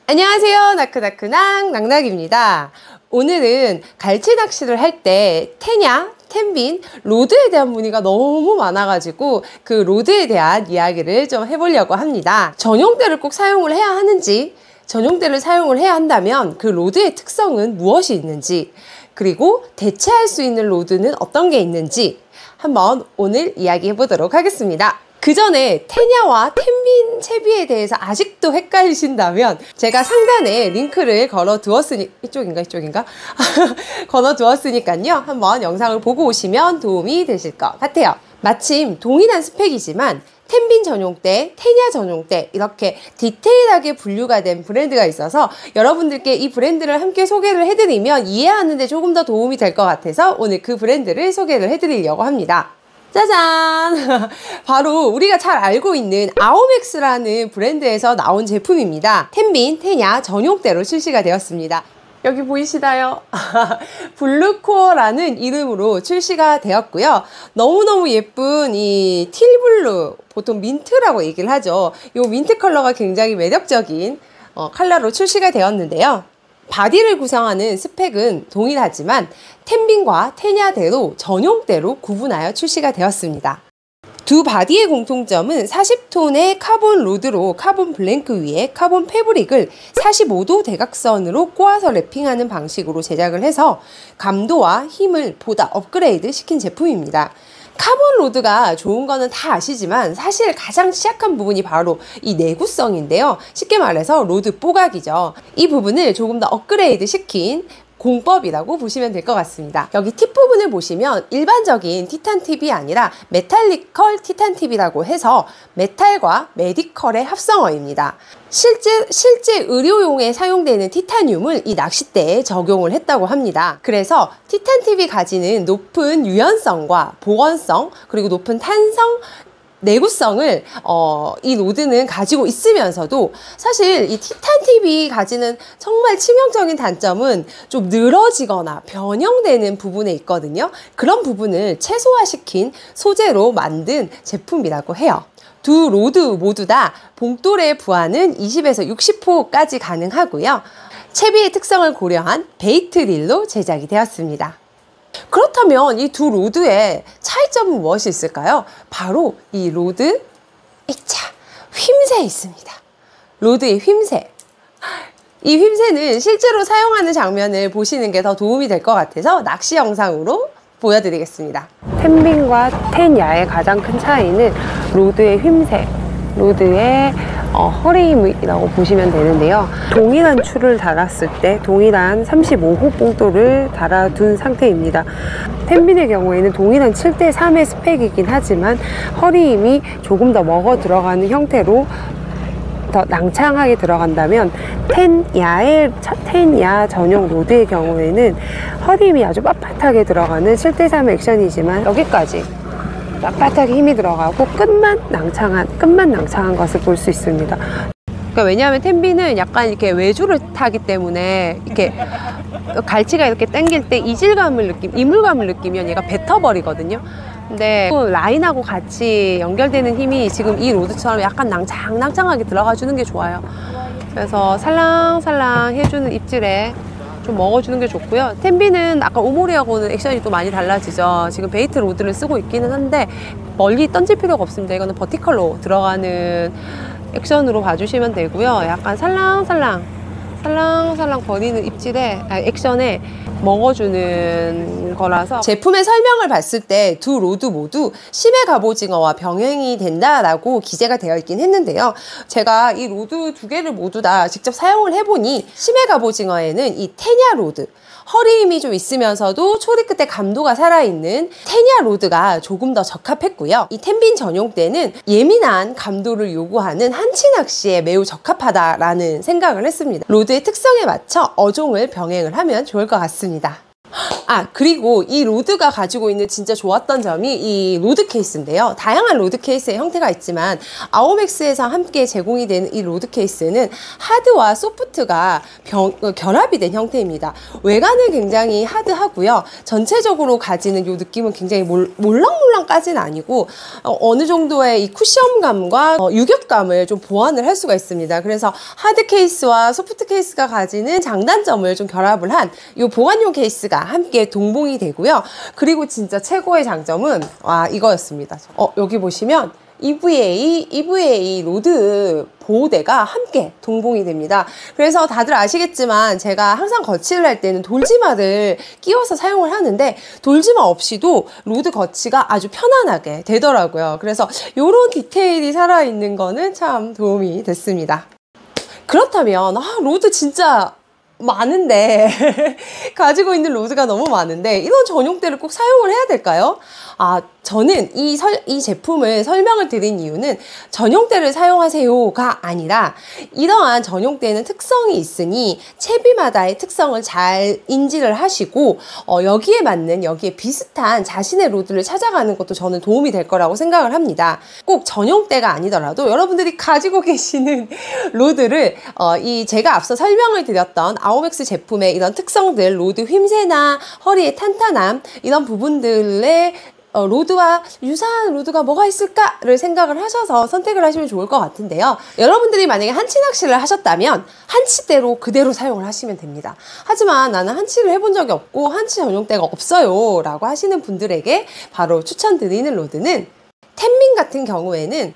안녕하세요. 나크나크낭 낙낙입니다. 오늘은 갈치 낚시를 할 때 태냐, 텐빈, 로드에 대한 문의가 너무 많아가지고 그 로드에 대한 이야기를 좀 해보려고 합니다. 전용대를 꼭 사용을 해야 하는지, 전용대를 사용을 해야 한다면 그 로드의 특성은 무엇이 있는지, 그리고 대체할 수 있는 로드는 어떤 게 있는지 한번 오늘 이야기해 보도록 하겠습니다. 그 전에 태냐와 텐빈 채비에 대해서 아직도 헷갈리신다면 제가 상단에 링크를 걸어 두었으니 이쪽인가? 걸어 두었으니까요. 한번 영상을 보고 오시면 도움이 되실 것 같아요. 마침 동일한 스펙이지만 텐빈 전용대, 태냐 전용대 이렇게 디테일하게 분류가 된 브랜드가 있어서 여러분들께 이 브랜드를 함께 소개를 해드리면 이해하는 데 조금 더 도움이 될 것 같아서 오늘 그 브랜드를 소개를 해드리려고 합니다. 짜잔! 바로 우리가 잘 알고 있는 아오맥스라는 브랜드에서 나온 제품입니다. 텐빈, 태냐 전용대로 출시가 되었습니다. 여기 보이시나요? 블루코어라는 이름으로 출시가 되었고요. 너무너무 예쁜 이 틸블루, 보통 민트라고 얘기를 하죠. 이 민트 컬러가 굉장히 매력적인 컬러로 출시가 되었는데요. 바디를 구성하는 스펙은 동일하지만 텐빈과 태냐대로 전용대로 구분하여 출시가 되었습니다. 두 바디의 공통점은 40톤의 카본 로드로 카본 블랭크 위에 카본 패브릭을 45도 대각선으로 꼬아서 랩핑하는 방식으로 제작을 해서 감도와 힘을 보다 업그레이드 시킨 제품입니다. 카본 로드가 좋은 거는 다 아시지만 사실 가장 취약한 부분이 바로 이 내구성인데요. 쉽게 말해서 로드 뽀각이죠. 이 부분을 조금 더 업그레이드 시킨 공법이라고 보시면 될 것 같습니다. 여기 팁 부분을 보시면 일반적인 티탄 팁이 아니라 메탈리컬 티탄 팁이라고 해서 메탈과 메디컬의 합성어입니다. 실제 의료용에 사용되는 티타늄을 이 낚싯대에 적용을 했다고 합니다. 그래서 티탄 팁이 가지는 높은 유연성과 보건성 그리고 높은 탄성 내구성을 이 로드는 가지고 있으면서도 사실 이 티탄 팁이 가지는 정말 치명적인 단점은 좀 늘어지거나 변형되는 부분에 있거든요. 그런 부분을 최소화시킨 소재로 만든 제품이라고 해요. 두 로드 모두 다 봉돌의 부하는 20에서 60호까지 가능하고요. 채비의 특성을 고려한 베이트 릴로 제작이 되었습니다. 그렇다면 이 두 로드의 차이점은 무엇이 있을까요? 바로 이 로드, 휨새에 있습니다. 로드의 휨새. 이 휨새는 실제로 사용하는 장면을 보시는 게 더 도움이 될 것 같아서 낚시 영상으로 보여드리겠습니다. 텐빈과 태냐의 가장 큰 차이는 로드의 휨새, 로드의 허리 힘이라고 보시면 되는데요. 동일한 줄을 달았을 때 동일한 35호 봉돌을 달아둔 상태입니다. 텐빈의 경우에는 동일한 7:3의 스펙이긴 하지만 허리 힘이 조금 더 먹어 들어가는 형태로 더 낭창하게 들어간다면 태냐 전용 로드의 경우에는 허리 힘이 아주 빳빳하게 들어가는 7:3 액션이지만 여기까지 빳빳하게 힘이 들어가고 끝만 낭창한 것을 볼 수 있습니다. 그러니까 왜냐하면 텐빈은 약간 이렇게 외주를 타기 때문에 이렇게 갈치가 이렇게 당길 때 이물감을 느끼면 얘가 뱉어버리거든요. 근데 라인하고 같이 연결되는 힘이 지금 이 로드처럼 약간 낭창하게 들어가 주는 게 좋아요. 그래서 살랑살랑 해주는 입질에 좀 먹어주는 게 좋고요. 텐빈은 아까 오모리하고는 액션이 또 많이 달라지죠. 지금 베이트 로드를 쓰고 있기는 한데 멀리 던질 필요가 없습니다. 이거는 버티컬로 들어가는 액션으로 봐주시면 되고요. 약간 살랑살랑 버리는 액션에 먹어주는 거라서 제품의 설명을 봤을 때 두 로드 모두 심해 갑오징어와 병행이 된다라고 기재가 되어 있긴 했는데요. 제가 이 로드 두 개를 모두 다 직접 사용을 해보니 심해 갑오징어에는 이 태냐 로드, 허리 힘이 좀 있으면서도 초리 끝에 감도가 살아있는 태냐 로드가 조금 더 적합했고요. 이 텐빈 전용대는 예민한 감도를 요구하는 한치 낚시에 매우 적합하다라는 생각을 했습니다. 로드의 특성에 맞춰 어종을 병행을 하면 좋을 것 같습니다. 그리고 이 로드가 가지고 있는 진짜 좋았던 점이 이 로드 케이스인데요. 다양한 로드 케이스의 형태가 있지만 아오맥스에서 함께 제공이 되는 이 로드 케이스는 하드와 소프트가 결합이 된 형태입니다. 외관은 굉장히 하드하고요. 전체적으로 가지는 이 느낌은 굉장히 몰랑몰랑까지는 아니고 어느 정도의 이 쿠션감과 유격감을 좀 보완을 할 수가 있습니다. 그래서 하드 케이스와 소프트 케이스가 가지는 장단점을 좀 결합을 한 이 보관용 케이스가 함께 동봉이 되고요. 그리고 진짜 최고의 장점은 이거였습니다. 여기 보시면 EVA 로드 보호대가 함께 동봉이 됩니다. 그래서 다들 아시겠지만 제가 항상 거치를 할 때는 돌지마를 끼워서 사용을 하는데 돌지마 없이도 로드 거치가 아주 편안하게 되더라고요. 그래서 이런 디테일이 살아있는 거는 참 도움이 됐습니다. 그렇다면 로드 진짜 많은데 가지고 있는 로드가 너무 많은데 이런 전용대를 꼭 사용을 해야 될까요? 저는 이 제품을 설명을 드린 이유는 전용대를 사용하세요가 아니라 이러한 전용대는 특성이 있으니 채비마다의 특성을 잘 인지를 하시고 여기에 맞는 여기에 비슷한 자신의 로드를 찾아가는 것도 저는 도움이 될 거라고 생각을 합니다. 꼭 전용대가 아니더라도 여러분들이 가지고 계시는 로드를 제가 앞서 설명을 드렸던 아오맥스 제품의 이런 특성들, 로드 휨새나 허리의 탄탄함 이런 부분들의 로드와 유사한 로드가 뭐가 있을까를 생각을 하셔서 선택을 하시면 좋을 것 같은데요. 여러분들이 만약에 한치 낚시를 하셨다면 한치대로 그대로 사용을 하시면 됩니다. 하지만 나는 한치를 해본 적이 없고 한치 전용대가 없어요 라고 하시는 분들에게 바로 추천드리는 로드는 텐민 같은 경우에는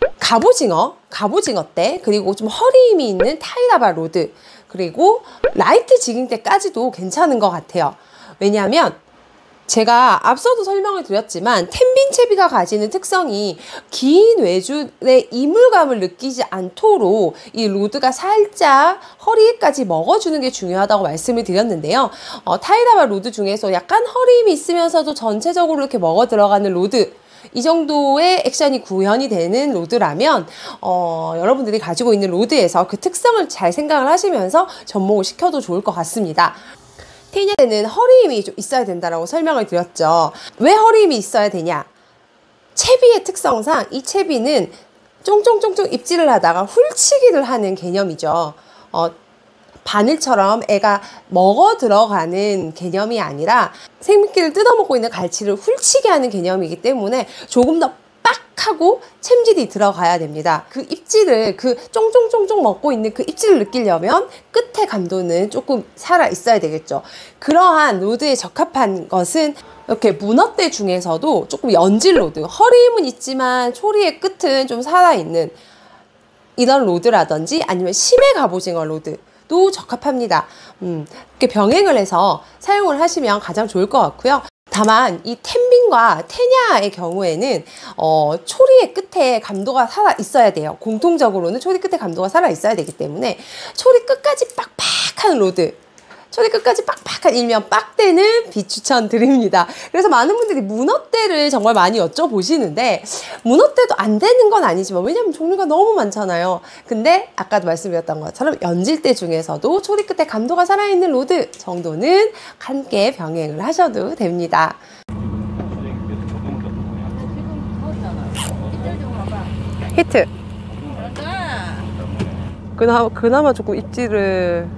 갑오징어대 그리고 좀 허리 힘이 있는 타이라바 로드 그리고 라이트 지깅대까지도 괜찮은 것 같아요. 왜냐하면 제가 앞서도 설명을 드렸지만 텐빈 채비가 가지는 특성이 긴 외줄의 이물감을 느끼지 않도록 이 로드가 살짝 허리까지 먹어주는 게 중요하다고 말씀을 드렸는데요. 타이라바 로드 중에서 약간 허리 힘이 있으면서도 전체적으로 이렇게 먹어 들어가는 로드 이 정도의 액션이 구현이 되는 로드라면 여러분들이 가지고 있는 로드에서 그 특성을 잘 생각을 하시면서 접목을 시켜도 좋을 것 같습니다. 테냐에는 허리 힘이 좀 있어야 된다라고 설명을 드렸죠. 왜 허리 힘이 있어야 되냐? 채비의 특성상 이 채비는 쫑쫑쫑쫑 입질을 하다가 훌치기를 하는 개념이죠. 바늘처럼 애가 먹어 들어가는 개념이 아니라 생미끼를 뜯어먹고 있는 갈치를 훌치게 하는 개념이기 때문에 조금 더 빡하고 챔질이 들어가야 됩니다. 그 입질을 쫑쫑쫑쫑 먹고 있는 그 입질을 느끼려면 끝의 감도는 조금 살아 있어야 되겠죠. 그러한 로드에 적합한 것은 이렇게 문어대 중에서도 조금 연질 로드, 허리 힘은 있지만 초리의 끝은 좀 살아있는 이런 로드라든지 아니면 심해 갑오징어 로드 도 적합합니다. 이렇게 병행을 해서 사용을 하시면 가장 좋을 것 같고요. 다만 이 텐빈과 테냐의 경우에는 초리의 끝에 감도가 살아 있어야 돼요. 공통적으로는 초리 끝에 감도가 살아 있어야 되기 때문에 초리 끝까지 빡빡한 로드, 초리 끝까지 빡빡한 일명 빡대는 비추천 드립니다. 그래서 많은 분들이 문어대를 정말 많이 여쭤보시는데 문어대도 안 되는 건 아니지만 왜냐면 종류가 너무 많잖아요. 근데 아까도 말씀드렸던 것처럼 연질대 중에서도 초리 끝에 감도가 살아있는 로드 정도는 함께 병행을 하셔도 됩니다. 히트. 그나마 조금 입질을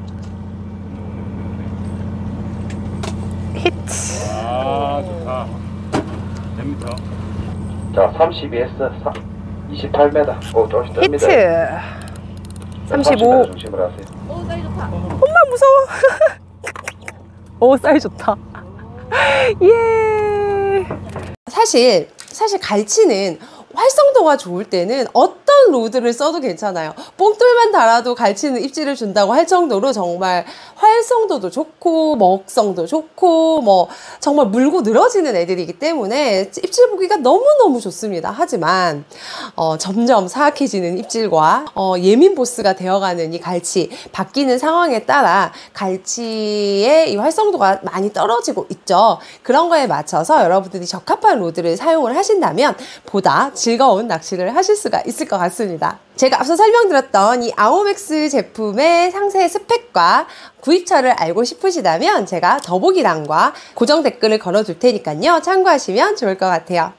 히트. 좋다. 몇 미터? 자, 32S 28m. 조금씩 뜹니다. 히트. 35. 중심을 하세요. 사이 좋다. 엄마 무서워. 사이즈 좋다. 예. 사실 갈치는 활성도가 좋을 때는 어떤 로드를 써도 괜찮아요. 뽕돌만 달아도 갈치는 입질을 준다고 할 정도로 정말 활성도도 좋고 먹성도 좋고 뭐 정말 물고 늘어지는 애들이기 때문에 입질 보기가 너무너무 좋습니다. 하지만 점점 사악해지는 입질과 예민 보스가 되어가는 이 갈치 바뀌는 상황에 따라 갈치의 이 활성도가 많이 떨어지고 있죠. 그런 거에 맞춰서 여러분들이 적합한 로드를 사용을 하신다면 보다 즐거운 낚시를 하실 수가 있을 것 같습니다. 제가 앞서 설명드렸던 이 아오맥스 제품의 상세 스펙과 구입처를 알고 싶으시다면 제가 더보기란과 고정 댓글을 걸어둘 테니까요. 참고하시면 좋을 것 같아요.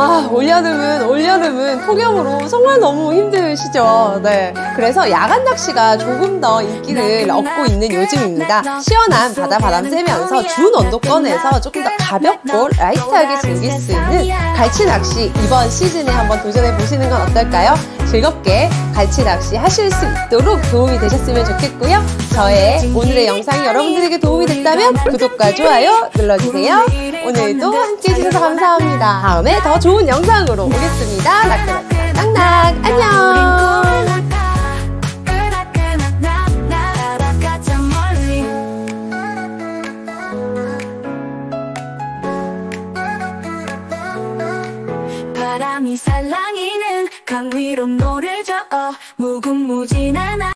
올여름은 폭염으로 정말 너무 힘드시죠? 네. 그래서 야간 낚시가 조금 더 인기를 얻고 있는 요즘입니다. 시원한 바다 바람 쐬면서 준 온도권에서 조금 더 가볍고 라이트하게 즐길 수 있는 갈치 낚시 이번 시즌에 한번 도전해 보시는 건 어떨까요? 즐겁게 갈치 낚시 하실 수 있도록 도움이 되셨으면 좋겠고요. 저의 오늘의 영상이 여러분들에게 도움이 됐다면 구독과 좋아요 눌러주세요. 오늘도 함께 해주셔서 감사합니다. 다음에 더 좋은 영상으로 오겠습니다. 낙낙낙 안녕. 바람이 살랑이는 강 위로 노를 저어 무궁무진한